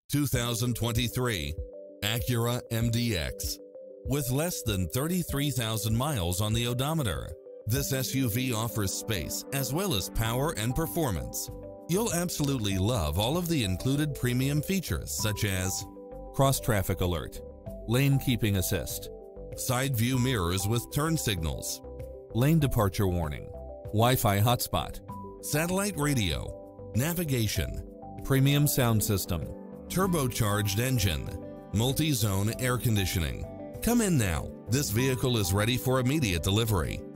2023 Acura MDX. With less than 33,000 miles on the odometer, this SUV offers space as well as power and performance. You'll absolutely love all of the included premium features such as cross-traffic alert, lane keeping assist, side view mirrors with turn signals, lane departure warning, Wi-Fi hotspot, satellite radio, navigation, premium sound system, turbocharged engine, multi-zone air conditioning. Come in now. This vehicle is ready for immediate delivery.